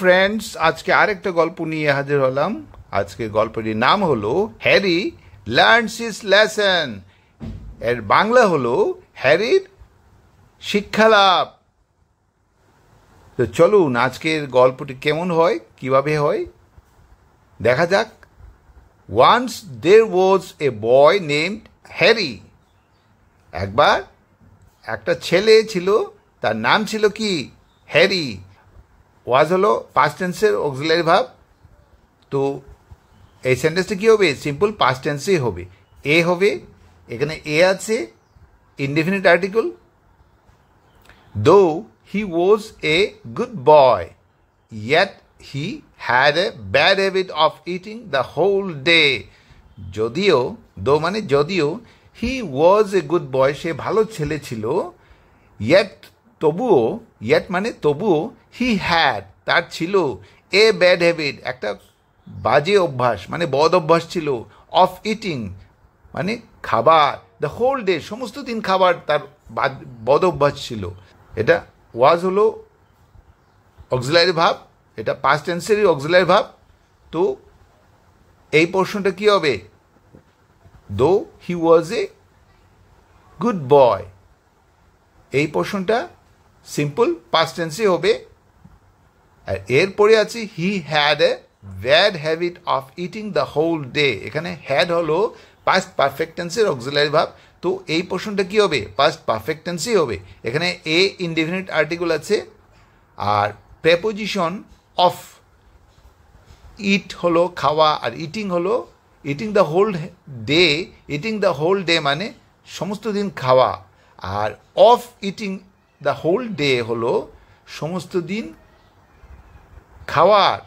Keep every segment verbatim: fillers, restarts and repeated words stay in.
Friends, আজকে আরেকটা গল্প নিয়ে হাজির হলাম। আজকে গল্পটির নাম হলো হ্যারি লার্নস হিজ লেসন। এর বাংলা হলো হ্যারির শিক্ষালাভ। তো চলুন আজকের গল্পটি কেমন হয়, কিভাবে হয় দেখা যাক। Once there was a boy named Harry. একবার একটা ছেলে ছিল, তার নাম ছিল কি? হ্যারি। ওয়াজ হলো পাস্ট টেন্সের অক্সিলারি ভার্ব। তো এই সেন্টেন্সটা কী হবে? সিম্পল পাস্ট টেন্সেই হবে। এ হবে, এখানে এ আছে, indefinite article. Though he was a good boy yet he had a bad habit of eating the whole day. যদিও, দো মানে যদিও, হি ওয়াজ এ গুড বয়, সে ভালো ছেলে ছিল, ইয়েট তবুও, ইয়েট মানে তবুও, হি হ্যাড তার ছিল, এ ব্যাড হ্যাবিট একটা বাজে অভ্যাস মানে বদ অভ্যাস ছিল, অফ ইটিং মানে খাবার, দ্য হোল ডে সমস্ত দিন খাবার তার বদ অভ্যাস ছিল। এটা ওয়াজ হলো অক্সিলারি ভার্ব, এটা পাস্ট টেন্সেরই অক্সিলারি ভার্ব। তো এই প্রশ্নটা কি হবে? দো হি ওয়াজ এ গুড বয়, এই প্রশ্নটা সিম্পল পাস্ট টেন্সে হবে। আর এরপরে আছে he had a bad habit of eating the whole day. এখানে হ্যাড হলো পাস্ট পারফেক্ট টেন্সের অক্সিলারি ভার্ব। তো এই প্রশ্নটা কি হবে? পাস্ট পারফেক্ট টেন্সেই হবে। এখানে এ ইনডেফিনিট আর্টিকেল আছে, আর প্রেপোজিশন অফ ইট হলো খাওয়া, আর ইটিং হলো eating the whole day. Eating the whole day মানে সমস্ত দিন খাওয়া, আর of eating the whole day হলো সমস্ত দিন খাওয়ার।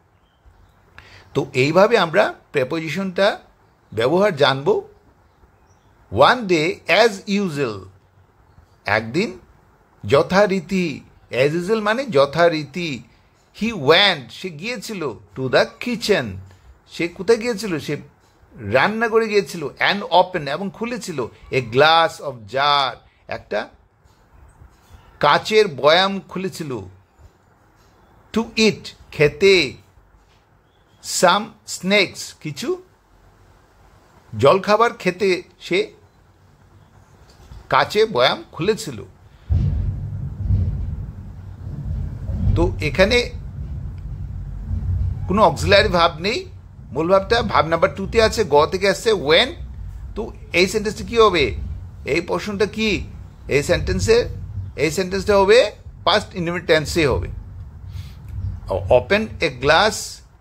তো এইভাবে আমরা প্রেপোজিশনটা ব্যবহার জানব। ওয়ান ডে অ্যাজ ইউজুয়াল, একদিন যথারীতি, অ্যাজ ইউজুয়াল মানে যথারীতি। হি ওয়েন্ট সে গিয়েছিল, টু দ্য কিচেন সে কোথায় গিয়েছিল? সে রান্না করে গিয়েছিল, অ্যান্ড ওপেন এবং খুলেছিল, এ গ্লাস অফ জার একটা কাচের বয়াম খুলেছিল, টু ইট খেতে, সাম স্ন্যাক্স কিছু জলখাবার খেতে সে কাচে বয়াম খুলেছিল। তো এখানে কোনো অক্সিলারি ভাব নেই, মূল ভাবটা ভাব নাম্বার টুতে আছে, গ থেকে আসছে ওয়েন। তো এই সেন্টেন্সটা কি হবে? এই প্রশ্নটা কি? এই সেন্টেন্সে এই সেন্টেন্সটা হবে পাস্ট ইনডিফিনিট টেন্সে হবে। Open a glass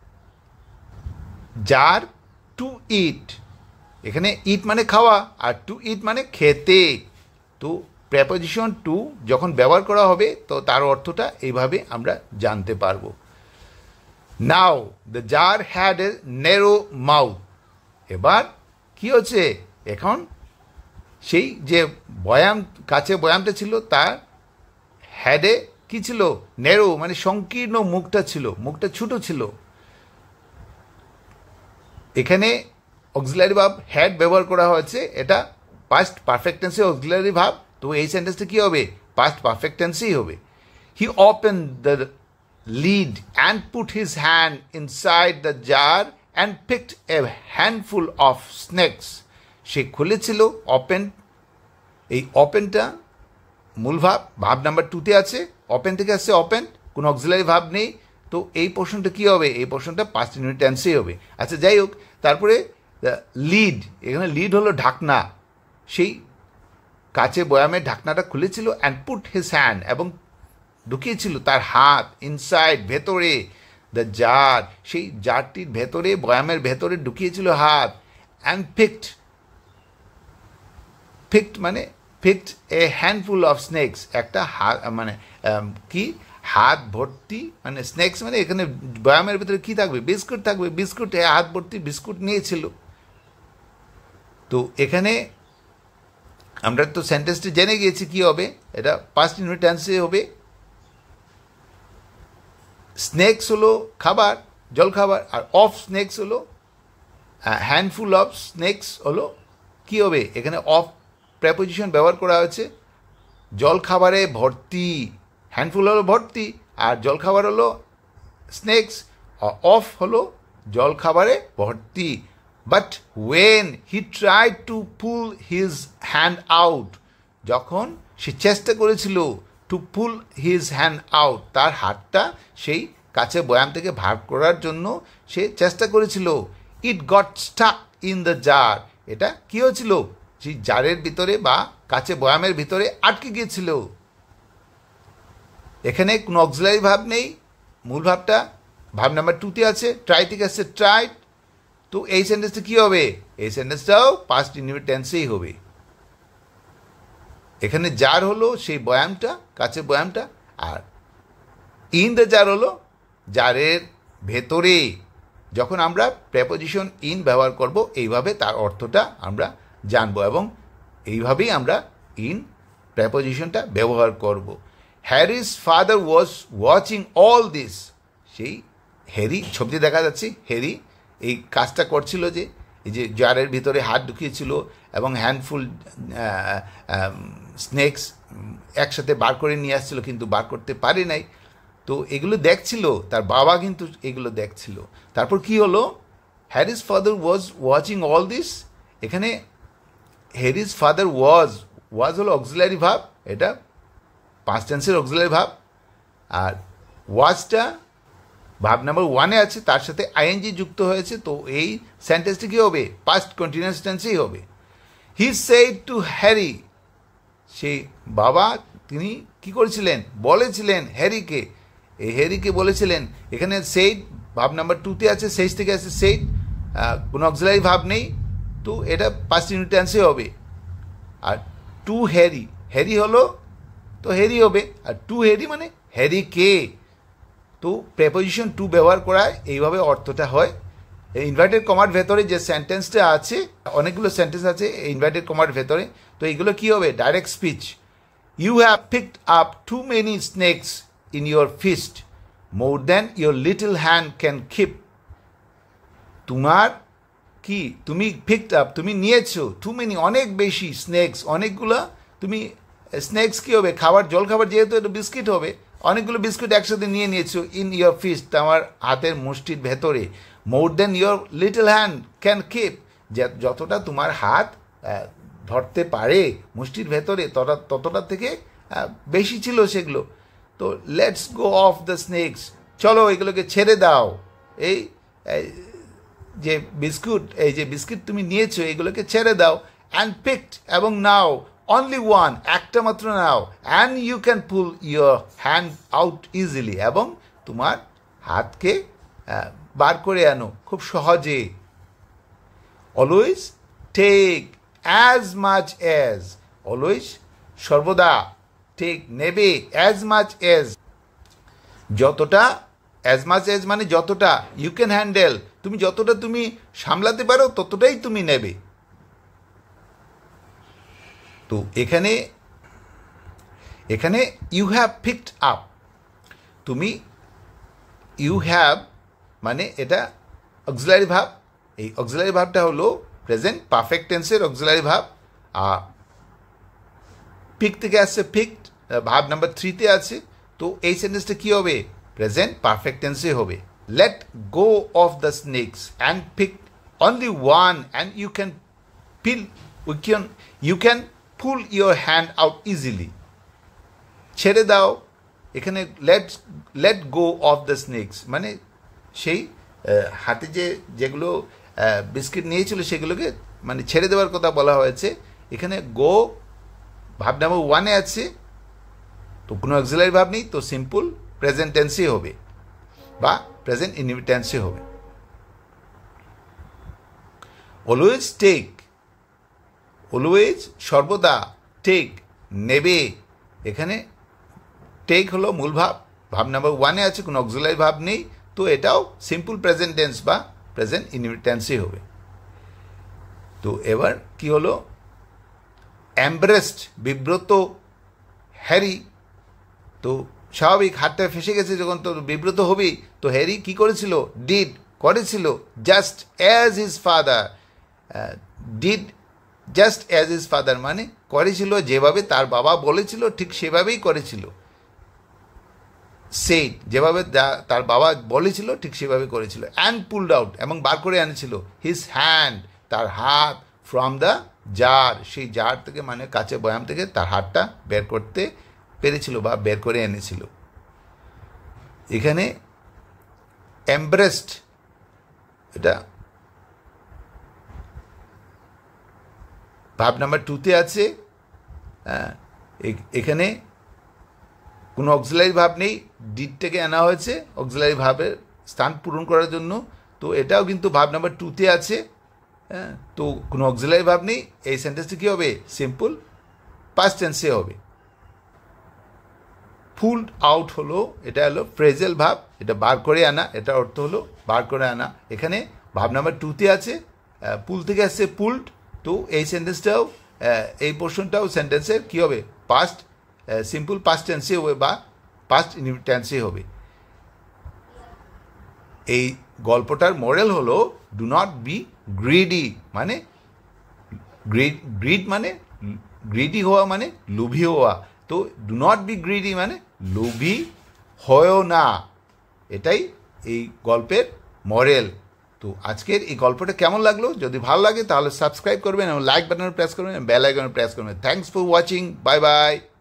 jar to eat, এখানে ইট মানে খাওয়া, আর টু ইট মানে খেতে। তো প্রেপোজিশন টু যখন ব্যবহার করা হবে তো তার অর্থটা এইভাবে আমরা জানতে পারবো। Now the jar had a narrow mouth. এবার কি হচ্ছে? এখন সেই যে বয়াম, কাছে বয়ামটা ছিল, তার হ্যাডে কি ছিল? ন্যারো মানে সংকীর্ণ মুখটা ছিল, মুখটা ছোট ছিল। এখানে অক্সিলারি ভার্ব হ্যাড ব্যবহার করা হয়েছে, এটা পাস্ট পারফেক্ট টেন্সে অক্সিলারি ভার্ব। তো এই সেন্টেন্সটা কি হবে? পাস্ট পারফেক্ট টেন্সেই হবে। He open the lid and put his hand inside the jar and picked a handful of snacks. সে খুলেছিল, ওপেন, এই ওপেনটা মূল ভাব, ভাব নাম্বার টুতে আছে, ওপেন থেকে আসছে ওপেন, কোনো অক্সিলারি ভাব নেই। তো এই প্রশ্নটা কি হবে? এই প্রশ্নটা পাস্ট ইনডিফিনিট টেন্সেই হবে। আচ্ছা যাই হোক, তারপরে লিড, এখানে লিড হলো ঢাকনা, সেই কাচে বয়ামের ঢাকনাটা খুলেছিল, অ্যান্ড পুট হিজ হ্যান্ড এবং ঢুকিয়েছিল তার হাত, ইনসাইড ভেতরে, দ্য জার সেই জারটির ভেতরে, বয়ামের ভেতরে ঢুকিয়েছিল হাত, অ্যান্ড পিকড, পিকড মানে picked a handful of snacks, একটা হাত মানে কি হাত ভর্তি, মানে স্ন্যাক্স মানে এখানে বয়ামের ভিতরে কি থাকবে? বিস্কুট থাকবে, বিস্কুট, হাত ভর্তি বিস্কুট নিয়েছিল। তো এখানে আমরা তো সেন্টেন্সটি জেনে গিয়েছি কি হবে, এটা পাস্ট ইনডিফিনিট টেন্সে হবে। স্ন্যাক্স হলো খাবার, জলখাবার, আর অফ স্ন্যাক্স হলো হ্যান্ডফুল অফ স্ন্যাক্স হলো কি হবে? এখানে অফ প্রেপোজিশন ব্যবহার করা হয়েছে, জলখাবারে ভর্তি, হ্যান্ডফুল হলো ভর্তি, আর জলখাবার হলো স্নেকস, অফ হলো জল খাবারে ভর্তি। But when he tried to pull his hand out, যখন সে চেষ্টা করেছিল to pull his hand out, তার হাতটা সেই কাছে বয়াম থেকে ভার করার জন্য সে চেষ্টা করেছিল, it got stuck in the jar, এটা কি হয়েছিল, সেই জারের ভিতরে বা কাছে বয়ামের ভিতরে আটকে গিয়েছিল। এখানে কোনো অক্সিলারি ভাব নেই, মূল ভাবটা ভাব নাম্বার টুতে আছে, ট্রাই থেকে আসছে ট্রাইড। তো এই সেন্টেন্সটা কি হবে, এই সেন্টেন্সটাও পাস্ট ইনডিফিনিট টেন্সেই হবে। এখানে জার হলো সেই বয়ামটা, কাছে বয়ামটা, আর ইন দ্য জার হলো জারের ভেতরে। যখন আমরা প্রেপোজিশন ইন ব্যবহার করব এইভাবে তার অর্থটা আমরা জানবো এবং এইভাবেই আমরা ইন প্রেপোজিশনটা ব্যবহার করব। Harry's father was watching all this, সেই হ্যারি ছবিতে দেখা যাচ্ছে হ্যারি এই কাজটা করছিল, যে এই যে জারের ভিতরে হাত ঢুকিয়েছিল এবং হ্যান্ডফুল স্নেকস একসাথে বার করে নিয়ে আসছিল, কিন্তু বার করতে পারে নাই। তো এগুলো দেখছিল, তার বাবা কিন্তু এগুলো দেখছিল। তারপর কি হলো, Harry's father was watching all this, এখানে হ্যারিস ফাদার ওয়াজ, ওয়াজ হলো অক্সিলারি ভাব, এটা পাস্ট টেন্সের অক্সিলারি ভাব, আর ওয়াজটা ভাব নাম্বার ওয়ানে আছে, তার সাথে আইএনজি যুক্ত হয়েছে, তো এই সেন্টেন্সটি কী হবে, পাস্ট কন্টিনিউয়াস টেন্সেই হবে। হি সেড টু হ্যারি, সেই বাবা তিনি কি করেছিলেন, বলেছিলেন হ্যারিকে, এই হ্যারিকে বলেছিলেন। এখানে সেইড ভাব নাম্বার টুতে আছে, সেইজ থেকে আছে সেইড, কোনো অক্সিলারি ভাব নেই, তো এটা পাস্ট ইনডিফিনিট টেন্সে হবে। আর টু হ্যারি, হ্যারি হলো তো হ্যারি হবে, আর টু হ্যারি মানে হ্যারি কে, তো প্রেপোজিশন টু ব্যবহার করায় এইভাবে অর্থটা হয়। ইনভার্টেড কমার ভেতরে যে সেন্টেন্সটা আছে, অনেকগুলো সেন্টেন্স আছে ইনভার্টেড কমার ভেতরে, তো এইগুলো কি হবে, direct speech. You have picked up too many snakes in your fist, more than your little hand can keep, তোমার কি, তুমি পিকড আপ, তুমি নিয়েছো, টু মেনি অনেক বেশি, স্নেকস অনেকগুলো, তুমি স্নেকস কি হবে, খাবার জল খাবার, যেহেতু এটা বিস্কিট হবে, অনেকগুলো বিস্কুট একসাথে নিয়ে নিয়েছো, ইন ইয়োর ফিস্ট, আমার হাতের মুষ্টির ভেতরে, more then your little hand can keep, যতটা তোমার হাত ধরতে পারে মুষ্টির ভেতরে ততটা ততটা থেকে বেশি ছিল সেগুলো। তো let's go of the snakes, চলো এগুলোকে ছেড়ে দাও, এই যে বিস্কুট, এই যে বিস্কিট তুমি নিয়েছো এগুলোকে ছেড়ে দাও, অ্যান্ড পিকড এবং নাও, অনলি ওয়ান, একটা মাত্র নাও, and you can pull your hand out easily, এবং তোমার হাতকে বার করে আনো খুব সহজে। Always take as much as, always সর্বদা, টেক নেবে, অ্যাজ মাচ অ্যাজ যতটা, অ্যাজ মাচ অ্যাজ মানে যতটা, ইউ ক্যান হ্যান্ডেল তুমি যতটা তুমি সামলাতে পারো ততটাই তুমি নেবে। তো এখানে এখানে ইউ হ্যাভ পিকড আপ, তুমি ইউ হ্যাভ মানে এটা অক্সিলারি ভাব, এই অক্সিলারি ভাবটা হলো প্রেজেন্ট পারফেক্ট টেন্সের অক্সিলারি ভাব। আর পিক থেকে আসছে পিকড, ভাব নাম্বার থ্রিতে আছে, তো এই সেন্টেন্সটা কী হবে, প্রেজেন্ট পারফেক্ট টেন্সে হবে। Let go of the snakes and pick only one and you can peel we can you can pull your hand out easily, ছেড়ে দাও, এখানে let let go of the snakes মানে সেই হাতে যে যেগুলো বিস্কিট নিয়েছিল সেগুলোকে মানে ছেড়ে দেওয়ার কথা বলা হয়েছে। এখানে গো ভাব নাম্বার ওয়ানে আছে, তো কোনো অক্সিলারি ভাব নেই, তো সিম্পল প্রেজেন্ট টেন্সে হবে বা প্রেজেন্ট ইনডিফিনিট টেন্সে হবে। অলওয়েজ টেক, অলওয়েজ সর্বদা, টেক নেবে, এখানে টেক হলো মূল ভাব, ভাব নাম্বার ওয়ানে আছে, কোনো অক্সিলারি ভাব নেই, তো এটাও সিম্পল প্রেজেন্ট টেন্স বা প্রেজেন্ট ইনডিফিনিট টেন্সই হবে। তো এবার কি হলো, এমব্রেসড বিব্রত হ্যারি, তো স্বাভাবিক হাতটা ফেসে গেছে যখন, তো বিব্রত হবেই, তো হ্যারি কি করেছিল, ডিড করেছিল, just as his father, did just as his father মানে করেছিল যেভাবে তার বাবা বলেছিল ঠিক সেভাবেই করেছিল। সেড, যেভাবে তার বাবা বলেছিল ঠিক সেভাবে করেছিল। অ্যান্ড পুলড আউট, এবং বার করে এনেছিল, হিজ হ্যান্ড, তার হাত, ফ্রম দ্য জার, সেই জার থেকে মানে কাছে বয়াম থেকে তার হাতটা বের করতে পেরেছিল বা বের করে এনেছিল। এখানে এমব্রেসড, এটা ভাব নাম্বার টুতে আছে। এখানে কোনো অক্সিলারি ভাব নেই, ডিডটাকে আনা হয়েছে অক্সিলারি ভাবের স্থান পূরণ করার জন্য। তো এটাও কিন্তু ভাব নাম্বার টুতে আছে। হ্যাঁ, তো কোনো অক্সিলারি ভাব নেই, এই সেন্টেন্সটি কী হবে? সিম্পল পাস্ট টেন্সে হবে। পুলড আউট হলো, এটা হলো ফ্রেজাল ভাব, এটা বার করে আনা, এটা অর্থ হলো বার করে আনা। এখানে ভাব নাম্বার টুতে আছে, পুল থেকে আসছে পুলড, তো এই সেন্টেন্সটাও, এই পোর্শনটাও সেন্টেন্সের কী হবে? পাস্ট, সিম্পল পাস্ট টেন্সে হবে বা পাস্ট টেন্সে হবে। এই গল্পটার মোরাল হলো ডু নট বি গ্রিডি, মানে গ্রিড মানে গ্রিডি হওয়া মানে লোভী হওয়া। তো ডু নট বি গ্রিডি মানে লোভী হয়েও না, এটাই এই গল্পের মরেল। তো আজকের এই গল্পটা কেমন লাগলো? যদি ভালো লাগে তাহলে সাবস্ক্রাইব করবেন এবং লাইক বাটনে প্রেস করবেন, বেল আইকনে প্রেস করবেন। Thanks for watching, bye by.